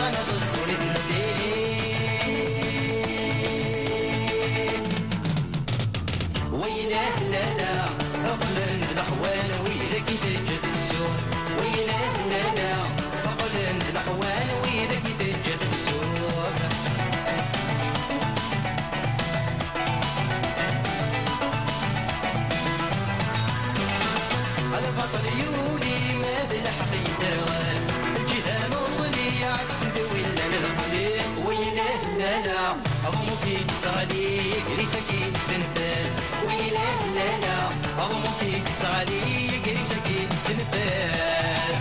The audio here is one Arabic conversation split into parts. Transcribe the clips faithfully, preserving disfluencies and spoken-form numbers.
انا تصوني الدين ويله لا لا اقلن الاحوال ويدك تجد السوق ويله لا لا اقلن الاحوال ويدك تجد السوق على بطل يولي ماذا الحقيقة الجهان وصلي عكس ذوي النقلي ويله لا لا أضمو فيك صالي قريسة كيك سنفال ويله لا لا أضمو فيك صالي قريسة كيك سنفال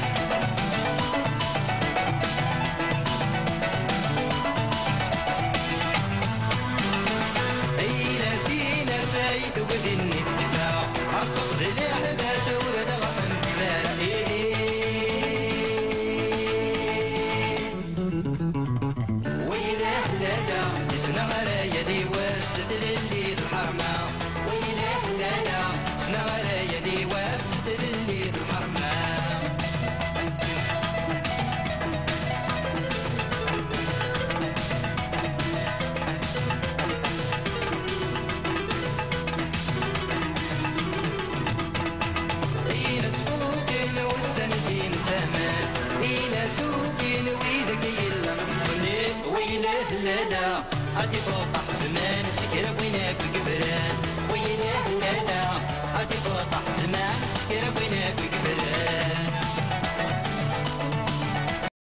أينا سينا سايد وذن الدفاع عصص للأحباس ورد غفن بسمال ويله لا لا يسنى غرايا دي واسد للي الحرمة ويله لا لا يسنى غرايا دي واسد للي الحرمة إينا سفوكين والسنتين تمام إينا سوكين ويدك يلا نصني ويله لا لا عادي فوق زمان سكر وينك القبران